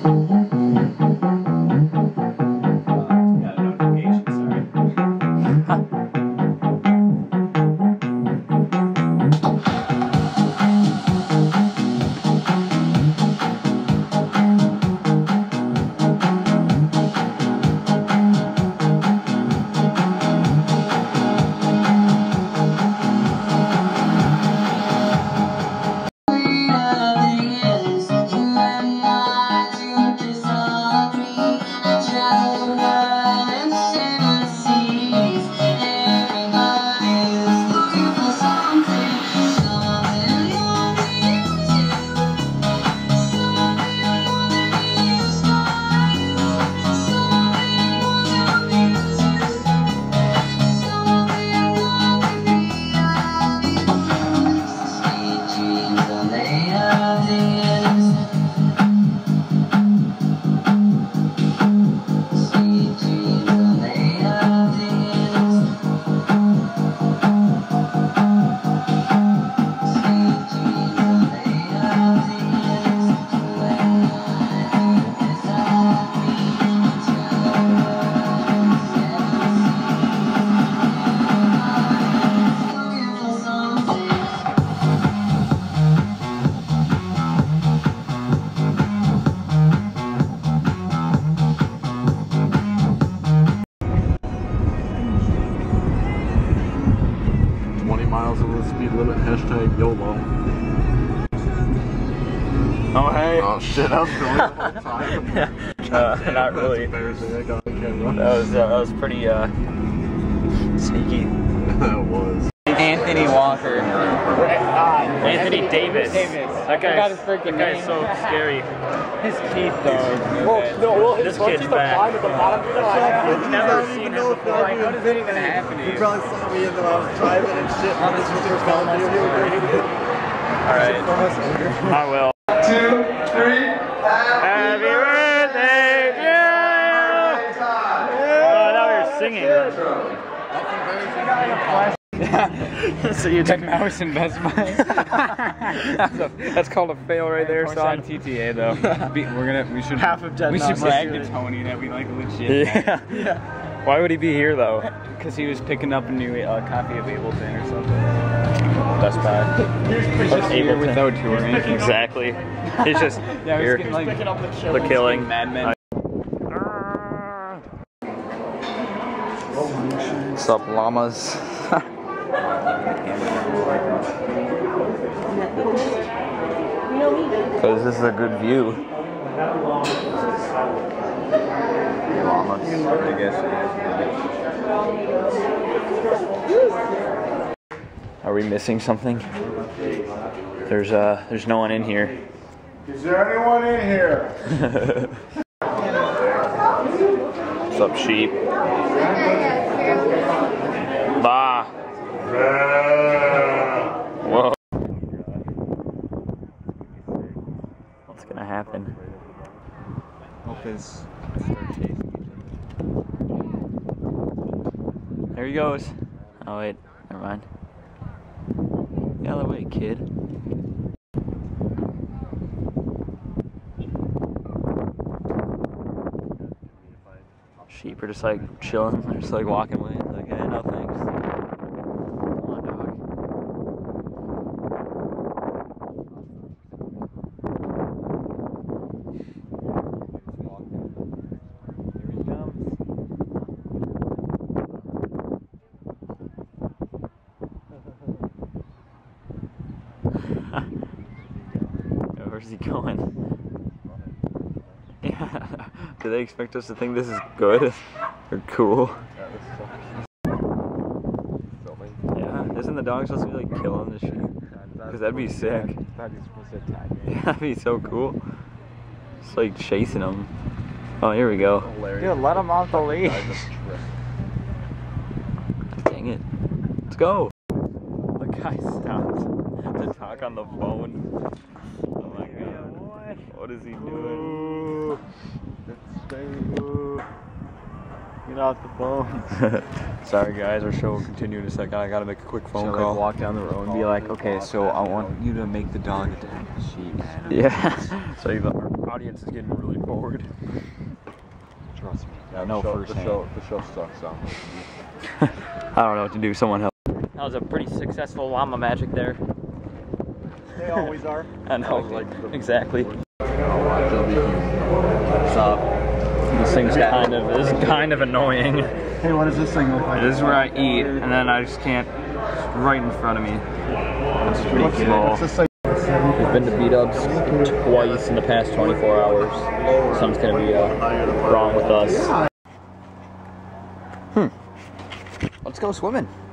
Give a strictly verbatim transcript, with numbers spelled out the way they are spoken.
miles over the speed limit, hashtag YOLO. Oh, hey. Oh, shit, I was going the whole time. uh, Damn, not really. Embarrassing. I got on camera. That was, uh, that was pretty uh, sneaky. That was. Anthony Walker. Uh, Anthony Davis. Davis. That guy, I forgot his freaking that guy's name. so scary. His teeth, though. Well, no, well, this kid's back. At the bottom. I've never seen him before. Like, what is even happening? You probably saw me in the I was driving and shit. Oh, this was your phone. Alright. I will. Two, three, Happy birthday to you! Oh, now you're singing. So you took Mouse in Best Buy. that's, a, that's called a fail right there. So on T T A though, Be, we're gonna we should half of Dead we should Mouse brag history. to Tony that we like legit. Yeah. Yeah. Why would he be here though? Because he was picking up a new uh, copy of Ableton or something. Best Buy. He's just here Ableton. without touring. Exactly. He's just Yeah, here. getting, like, The killing. Mad Men. What's up, llamas? Because this is a good view. Llamas. I guess it is. Are we missing something? There's uh, there's no one in here. Is there anyone in here? What's up, sheep? Bah. Whoa. What's gonna happen? Hope is. There he goes. Oh wait, never mind. The other way, kid. Sheep are just like chilling. They're just like walking away. It's like, hey, no thanks. Come on, dog. Here he comes. Where's he going? Yeah. Do they expect us to think this is good or cool? Yeah. Isn't the dog supposed to be like killing the sheep? Because that'd be sick. Yeah, that'd be so cool. It's like chasing them. Oh, here we go. Dude, let him off the leash. Dang it. Let's go. The guy stopped to talk on the phone. Oh my god. What is he doing? Get off the phone. Sorry guys, our show will continue in a second. I gotta make a quick phone So call. like walk down the road and be like, okay, so I want you to make the dog attack the sheep, man. Yeah. So the, our audience is getting really bored. Trust me. Yeah, No the show, first the hand. show, the show sucks. So. I don't know what to do. Someone help. That was a pretty successful llama magic there. They always are. I know. Like the- Exactly. What's up? This thing's kind of this is kind of annoying. Hey, what does this thing look like? This is where I eat, and then I just can't. It's right in front of me. It's pretty What's, small. what's this thing? We've been to B-Dubs twice in the past twenty-four hours. Something's gonna be uh, wrong with us. Hmm. Let's go swimming.